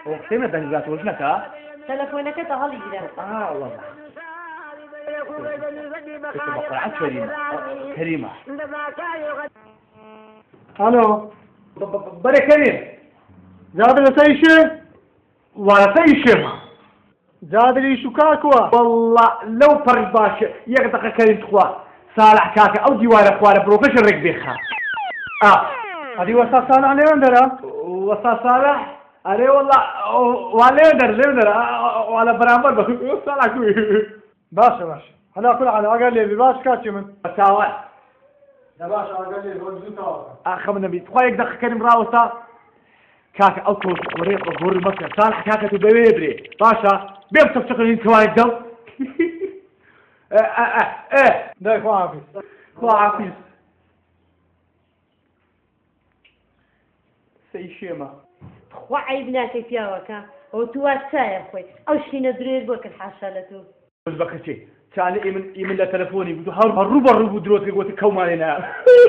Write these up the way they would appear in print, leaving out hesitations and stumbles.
وقتنا دنجات وجنك تلفونك تهلي جدا والله بقرعة كريمة الو بري كريم زاد لسيشي ولا شيء زاد لي شكاكوا والله لو فرج باش يقطع كريم تخوا صالح كاكا او ديوار اخوار بروكش الركبيخا هذه وسط صالح ليندرا وصا صالح عليه والله وليندر وعلى برامبر بس صالح كوي باشا على كل حال اقل لي باش كاتي من سوا يا باشا اقل لي وجدتها اخم النبي تخوا يقدر كريم راوسا كاكا او كوش قريق وغور مكة صالح كاكا تبيبري باشا بيم تفتقر انت وايد دو ده خو عافيس سيشيما خوا عيب ناكي فياوكا وتواسا يا خوي او شينا درير بوك الحاشالتو بس بكتي كان يمن له تلفوني بدو هرب دروتي قلت كو مالنا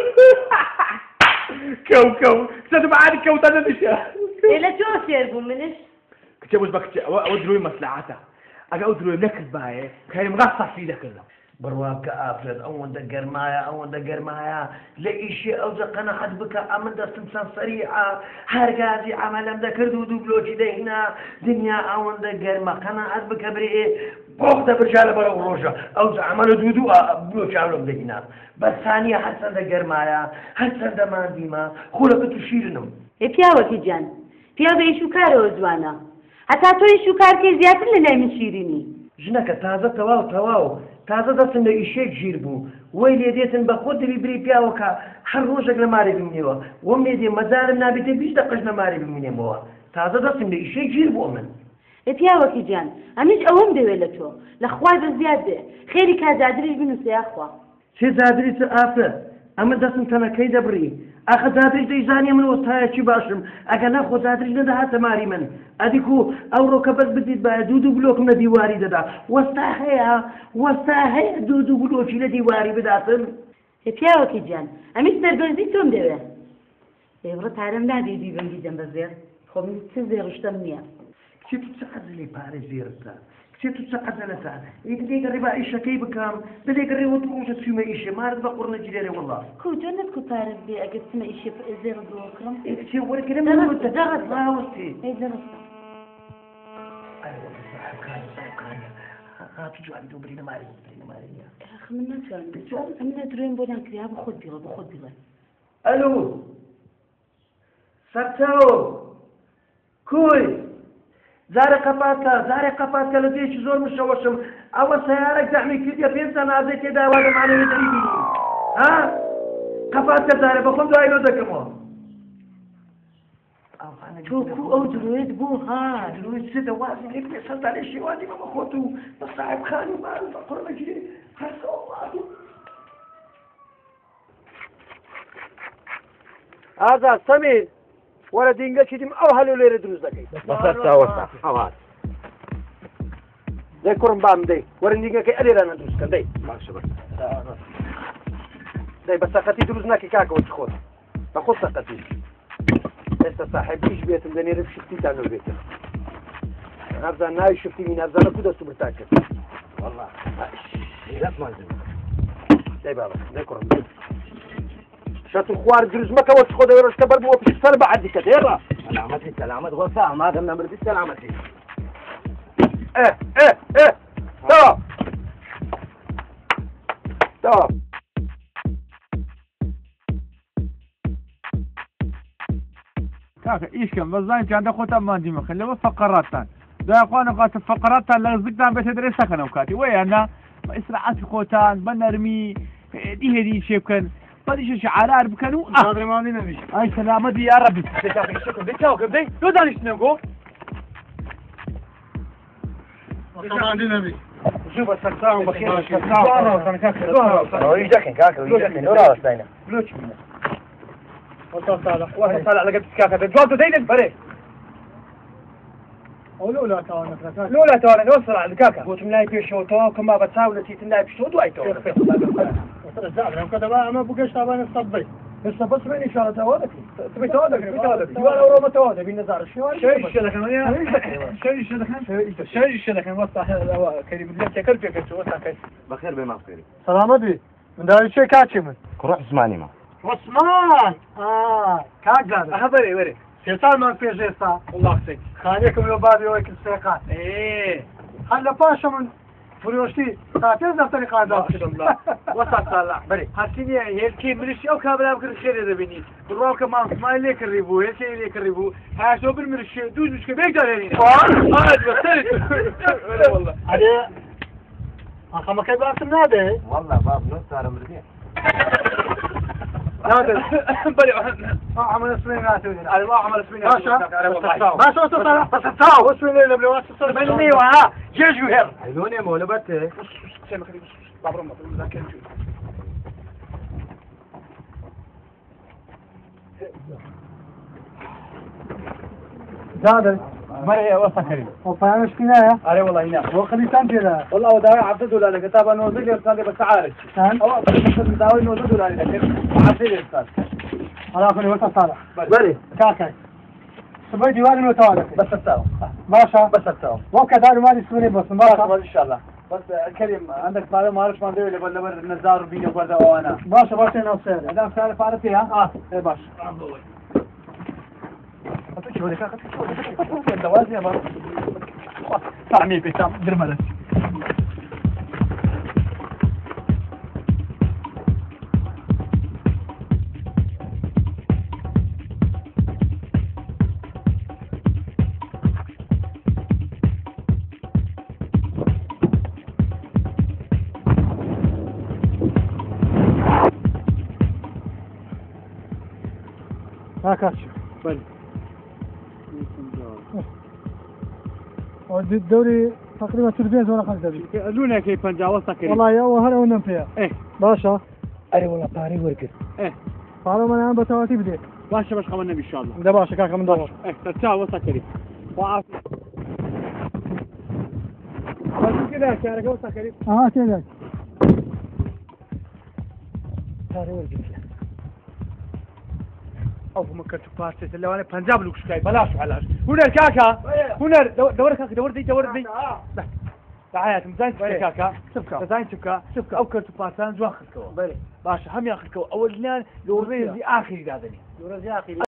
كو صدق معاني كو تنشا إلا شو سيربو منش كتي بس بكتي ودروي مصلحته اجا ودروي لك الباي كان مغصى في ذاك الله بروابك افرد اون دقر مايا لإشي او زقنا حد بك امن دا سمسان سريعة هرقازي عملم دا كردو بلوشي دهنا دنيا اون دقر ما قنا حد بك بريئي بوخ دا برجال برا وروجا او عمل دودو بلوشي عملم دهنا بس ثانية حسن دقر مايا حسن دا ما ديما خولك تشيرنم پیاوەکی گیان پیاوە شوکارەوە جوانە هەتا تۆی شوکارکەی زیاتر لە لای من شیرینی ژنەکە تازە تەواو تازە دەستن لە ئیشێک ژیر بوو وەی لێ دێتن بە خۆ دەبی بری پیاوەکە هەر ڕۆژێک لە مارێ بمینێەوە وەم لێ دێ مەزارم نابێتە 20 دقەش لە مارێ بمینێمەوە تازە دەستم لە ئیشێک ژیر بووە من پیاوەکی گیان ئەمیش ئەوەم دەوێت لە تۆ لە خوای بە زیاد بێ خێری کازادریش بنووسێ یاخوا چێ زادری چ ئافرە ئەمە دەستم تەنەکەی دەبڕی ئاخە زادریش دەیزانێ من وەستایەکی باشم ئەگە نەخۆ زادریش نەدەهاتە ماری من ئەدیکو ئەوڕۆکە بەس بدیت بە دوو بلۆکم لە دیواری دەدا وەستا هەیە دوو بلۆکی لە دیواری بداتن پیاوەکی گیان ئەمیش سەربەرزی تۆم دەوێت ئێوڕە پارەم نادێ بەنگی دەم بە زێر خۆ من چ زێڕشتەم نییە کچێ تو چقدر لێ پارە زێرتە کچێ تو چقدر لەتە دەیگەڕێ بە ئیشەکەی بکەم دەیگەڕێ وە ڕۆژە چوومە ئیشێ مارت بە قوڕ نەگیرێرێ وەڵڵا کۆتۆ نەتکو پارەت بێ ئەگەر چمە ئیشێ زێڕ دۆکڕم کچێ وەرگرم ڕاوەستی هاتو جوانی دو برینە ماری نیە من ناتوانم ئەم نەدرێن بۆ دانکریا بە خۆت بیڵێ ئەلو سەرچاوە کوی زارە قەپاتکە لە دێکی زۆر مشەوەشم ئەوە سەیارەك زەحمی کردیە پێنجان ئازای تێدا وا دەمانەوێت دەریبینی قەپاتکە زارە بە خۆم دوای لۆ دەکەمەوە تۆکو ئەو درۆیت بۆ هات درۆی سێ دەوازی لێ پێ سەردا لێ شێوازی بە خۆت و بە ساحب خان و مال بە قوڕ نەگیرێ ئازاد سەمیر وەرە دینگەکی دیم ئەو هەلو لێرە دروست دەکەیت بەسەرتاوەستا هەوات دەی کوڕم بام دەی وەرە دینگەکەی ئەلێرانە دروستکە دەی باشە دەی بە سەقەتی دروست ناکەی کاکەوە چ خۆت بە خۆت سەقەتی ئێستا ساحێبیش بێتم دەنێرە شفتیتان لەو بێتم نابزان ناوی شفتی می نابزانە کو دەست و برتان کرد والله دەی بابە دەی کوڕم شەت و خوار دروست مەکەوە چ خۆ دەوێ ڕۆژکە بەر بووە پشت سەر بە عەدیکە دێڕە سلامت غوثا ما دام نمرتي سلامتي تمام كاكا ايش كان بزاين كان دخوتا ما دي مخل لو فقراتان دا اخوانا قات فقراتان لازقتان بتدري سكن وكاتي وي انا اسرعات خوتان بنرمي دي هدي شيبكن بديش شعار بكنو قادر ما عندنا مش اي سلامتي يا ربي دي لو دانش نقول ما عندنا مش شوف السكتاون بخير السكتاون كاكا ويجاكن ورا وستاينا لوش وصلت واحد طالع لقيت كاكا جواب دينك بري لولا توانا وصل على كاكا قلت ملاي بيشوتو كما بتساوي تي تلاي بيشوتو اي تو وصل الزعل كذا ما بقاش تابان الصبي بس بس من إشارة توادك تبي توادك يوال أورو ما توادك بالنظر شيء الشدكان ويا شيء الشدكان وصح كريم اللي تكل فيك شو وصح كيف بخير بما بخير سلامتي من داري شيء كاتشي من روح اسمعني ما عثمان كاجر خبري وري شيطان ما في جيسا والله سيك خانيكم يا بابي ويك السيقات ايه هلا باشا من فريوشتي ساعتين زي طريقة هذا ما شاء الله وصل صالح بري حسيني هيك مرشي او كابلا بكر خير اذا بني بالواقع كمان ما ليك الريبو هيك ليك الريبو ها شو بالمرشي دوز مش كبير دارين والله علي أخا ما كيف أصلا نادي والله باب نص صار مرتين نادي بري عمل اسمين نادي على ما عمل اسمين باشا تصل بس تصاو اسمين اللي بلوات تصل مني وها جيجو هير عيوني مولى بته سامي خلي بابا ما ذاك زاد مرة وصل كريم وفاهمش فينا علي والله هنا وخلي تنجل والله وداوي عبد ولا لك كتاب نوزل يرتدي بس عارف أو بس داوي نوزل ولا لك عبد يرتدي على كل وقت صالح بري كاكاي سبي ديواني متوالك بس التاو باشا بس التاو وكذا ما يسوني بس باشا ان شاء الله بس كريم عندك معلومه ما اعرفش ما ندوي ولا بر النزار بيني وبرده وانا باشا انا وسير هذا سالف عرفتي ها ايه باشا شو لك الدوازي يا بابا طعمي بيتام درملت هاكاش بل الدوري تقريبا تربية ولا خمسة دوري لونا كي بنجا وصل كريم والله يا وهلا ونم فيها ايه باشا اري والله طاري ورقت ايه قالوا من عم بتواتي بدي باشا باش خمنا ان شاء الله ده باشا كاكا من دور ايه ترجع وصل كريم وعاف بس كده شارك وصل كريم كده طاري ورقت او مكة بارتي اللي انا بنجاب لك شكاي بلاش علاش هنا الكاكا هنا دور كاكا دور دي تعال مزاين كاكا مزاين شبكة او كرت بارتان زواخ الكو باشا هم ياخذ الكو اول لان لوريزي اخري دادني يورز يا اخي